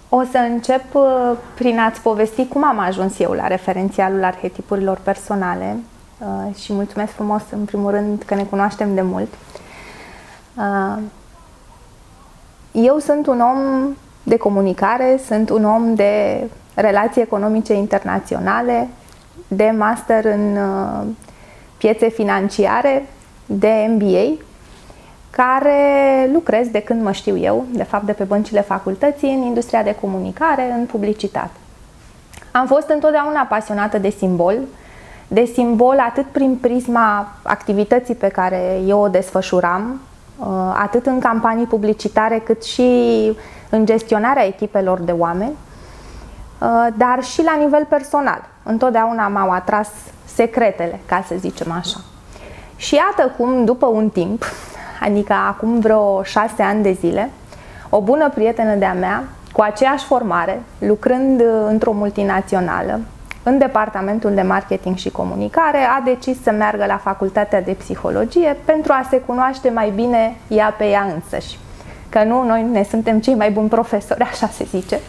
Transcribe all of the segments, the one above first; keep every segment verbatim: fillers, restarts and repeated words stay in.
O să încep prin a-ți povesti cum am ajuns eu la referențialul arhetipurilor personale și mulțumesc frumos, în primul rând, că ne cunoaștem de mult. Eu sunt un om de comunicare, sunt un om de relații economice internaționale, de master în piețe financiare, de M B A, care lucrez de când mă știu eu, de fapt de pe băncile facultății, în industria de comunicare, în publicitate. Am fost întotdeauna pasionată de simbol, de simbol atât prin prisma activității pe care eu o desfășuram, atât în campanii publicitare cât și în gestionarea echipelor de oameni, dar și la nivel personal. Întotdeauna m-au atras secretele, ca să zicem așa. Și iată cum, după un timp, adică acum vreo șase ani de zile, o bună prietenă de-a mea, cu aceeași formare, lucrând într-o multinațională, în departamentul de marketing și comunicare, a decis să meargă la facultatea de psihologie pentru a se cunoaște mai bine ea pe ea însăși. Că nu, noi ne suntem cei mai buni profesori, așa se zice.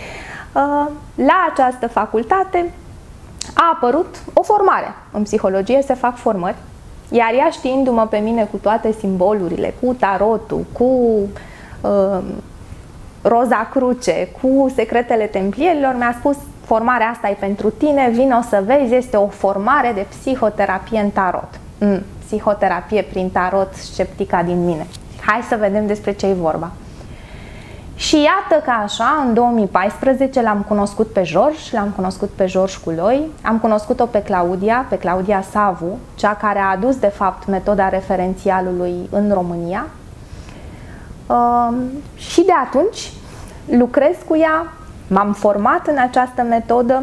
La această facultate a apărut o formare. În psihologie se fac formări, iar ea, știindu-mă pe mine cu toate simbolurile, cu tarotul, cu uh, roza cruce, cu secretele templierilor, mi-a spus: formarea asta e pentru tine, vino să vezi, este o formare de psihoterapie în tarot. Mm, psihoterapie prin tarot, sceptica din mine. Hai să vedem despre ce e vorba. Și iată că așa, în două mii paisprezece l-am cunoscut pe George, l-am cunoscut pe George Culoi, am cunoscut-o pe Claudia, pe Claudia Savu, cea care a adus de fapt metoda referențialului în România. Uh, și de atunci lucrez cu ea, m-am format în această metodă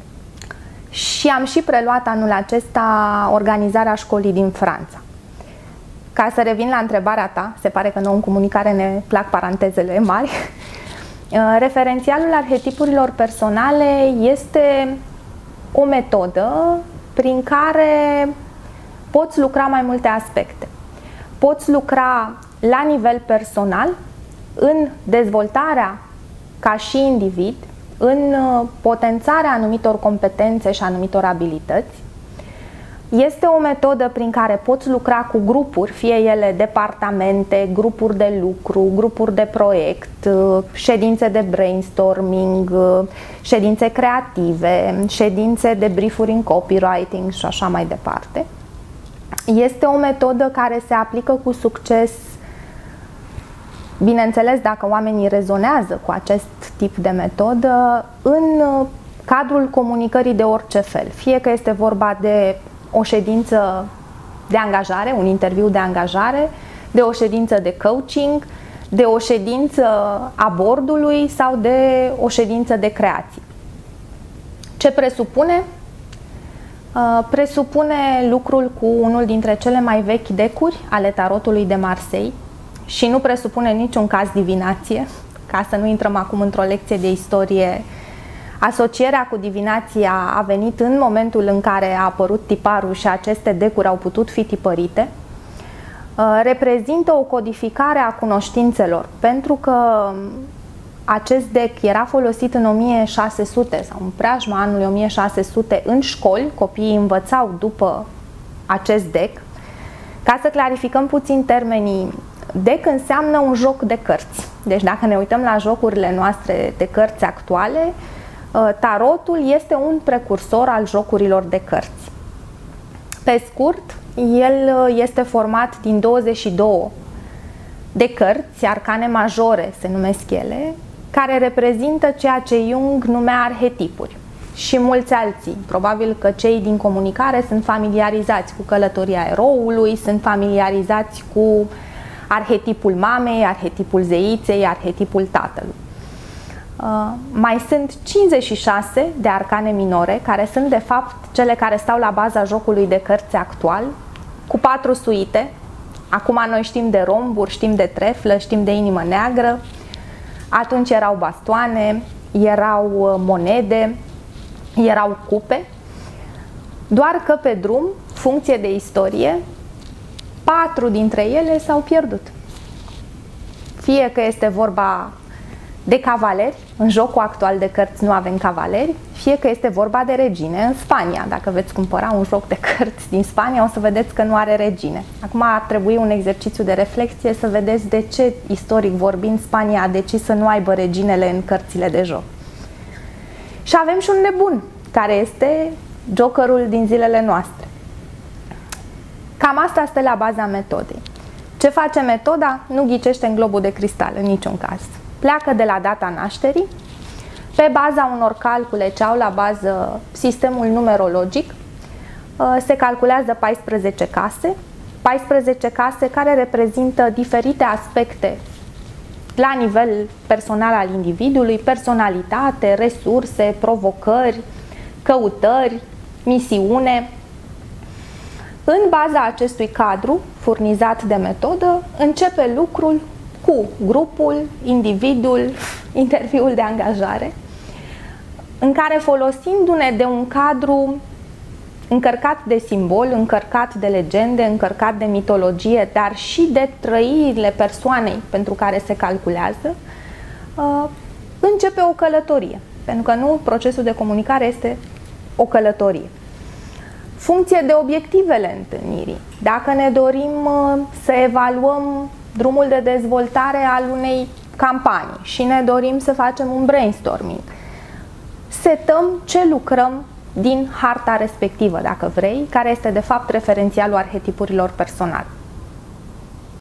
și am și preluat anul acesta organizarea școlii din Franța. Ca să revin la întrebarea ta, se pare că nouă în comunicare ne plac parantezele mari, referențialul arhetipurilor personale este o metodă prin care poți lucra mai multe aspecte. Poți lucra la nivel personal, în dezvoltarea ca și individ, în potențarea anumitor competențe și anumitor abilități. Este o metodă prin care poți lucra cu grupuri, fie ele departamente, grupuri de lucru, grupuri de proiect, ședințe de brainstorming, ședințe creative, ședințe de briefuri în copywriting și așa mai departe. Este o metodă care se aplică cu succes, bineînțeles, dacă oamenii rezonează cu acest tip de metodă, în cadrul comunicării de orice fel. Fie că este vorba de o ședință de angajare, un interviu de angajare, de o ședință de coaching, de o ședință a bordului sau de o ședință de creație. Ce presupune? Presupune lucrul cu unul dintre cele mai vechi decuri ale tarotului de Marseille și nu presupune niciun caz divinație, ca să nu intrăm acum într-o lecție de istorie. Asocierea cu divinația a venit în momentul în care a apărut tiparul și aceste decuri au putut fi tipărite. Reprezintă o codificare a cunoștințelor, pentru că acest dec era folosit în o mie șase sute sau în preajma anului o mie șase sute în școli, copiii învățau după acest dec. Ca să clarificăm puțin termenii, dec înseamnă un joc de cărți. Deci dacă ne uităm la jocurile noastre de cărți actuale, tarotul este un precursor al jocurilor de cărți. Pe scurt, el este format din douăzeci și două de cărți, arcane majore se numesc ele, care reprezintă ceea ce Jung numea arhetipuri. Și mulți alții, probabil că cei din comunicare sunt familiarizați cu călătoria eroului, sunt familiarizați cu arhetipul mamei, arhetipul zeiței, arhetipul tatălui. Uh, mai sunt cincizeci și șase de arcane minore, care sunt de fapt cele care stau la baza jocului de cărți actual, cu patru suite. Acum noi știm de romburi, știm de treflă, știm de inimă neagră. Atunci erau bastoane, erau monede, erau cupe. Doar că pe drum, funcție de istorie, patru dintre ele s-au pierdut. Fie că este vorba de cavaleri. În jocul actual de cărți nu avem cavaleri, fie că este vorba de regine în Spania. Dacă veți cumpăra un joc de cărți din Spania, o să vedeți că nu are regine. Acum ar trebui un exercițiu de reflexie să vedeți de ce, istoric vorbind, Spania a decis să nu aibă reginele în cărțile de joc. Și avem și un nebun, care este jokerul din zilele noastre. Cam asta stă la baza metodei. Ce face metoda? Nu ghicește în globul de cristal, în niciun caz. Pleacă de la data nașterii, pe baza unor calcule ce au la bază sistemul numerologic, se calculează paisprezece case, paisprezece case care reprezintă diferite aspecte la nivel personal al individului, personalitate, resurse, provocări, căutări, misiune. În baza acestui cadru furnizat de metodă, începe lucrul cu grupul, individul, interviul de angajare, în care, folosindu-ne de un cadru încărcat de simbol, încărcat de legende, încărcat de mitologie, dar și de trăirile persoanei pentru care se calculează, începe o călătorie. Pentru că nu, procesul de comunicare este o călătorie. Funcție de obiectivele întâlnirii. Dacă ne dorim să evaluăm drumul de dezvoltare al unei campanii și ne dorim să facem un brainstorming, setăm ce lucrăm din harta respectivă, dacă vrei, care este de fapt referențialul arhetipurilor personale.